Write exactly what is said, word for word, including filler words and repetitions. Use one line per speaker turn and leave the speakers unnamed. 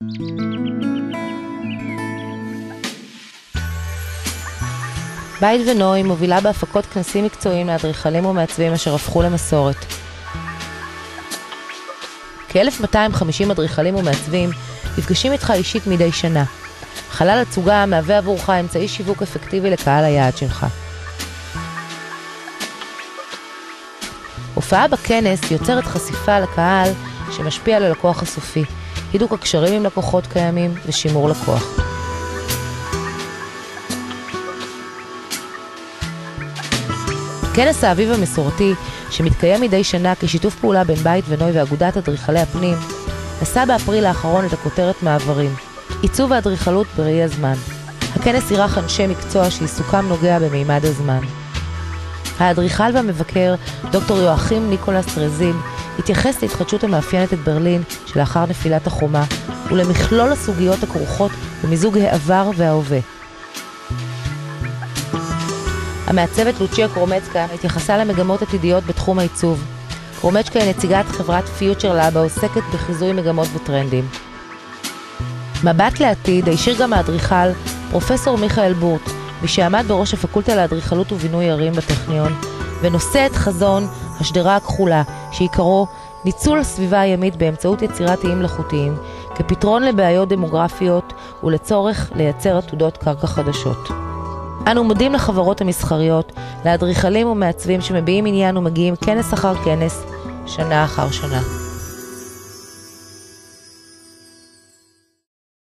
בית ונוי מובילה בהפקות כנסים מקצועיים לאדריכלים ומעצבים אשר הפכו למסורת. כ-אלף מאתיים וחמישים אדריכלים ומעצבים נפגשים איתך אישית מדי שנה. חלל הצוגה מהווה עבורך אמצעי שיווק אפקטיבי לקהל היעד שלך. הופעה בכנס יוצרת חשיפה לקהל שמשפיע על הלקוח הסופי, הידוק הקשרים עם לקוחות קיימים ושימור לקוח. כנס האביב המסורתי, שמתקיים מדי שנה כשיתוף פעולה בין בית ונוי ואגודת אדריכלי הפנים, נשא באפריל האחרון את הכותרת מעברים, עיצוב האדריכלות בראי הזמן. הכנס אירח אנשי מקצוע שעיסוקם נוגע במימד הזמן. האדריכל והמבקר, דוקטור יואכים ניקולס רזיל, התייחס להתחדשות המאפיינת את ברלין שלאחר נפילת החומה, ולמכלול הסוגיות הכרוכות במיזוג העבר וההווה. המעצבת לוצ'יה קרומצקה התייחסה למגמות עתידיות בתחום העיצוב. קרומצקה היא נציגת חברת פיוטר לאב העוסקת בחיזוי מגמות וטרנדים. מבט לעתיד הישיר גם האדריכל פרופסור מיכאל בורט, מי שעמד בראש הפקולטה לאדריכלות ובינוי ערים בטכניון, ונושא את חזון השדרה הכחולה, שעיקרו ניצול הסביבה הימית באמצעות יצירת איים מלאכותיים, כפתרון לבעיות דמוגרפיות ולצורך לייצר עתודות קרקע חדשות. אנו מודים לחברות המסחריות, לאדריכלים ומעצבים שמביעים עניין ומגיעים כנס אחר כנס, שנה אחר שנה.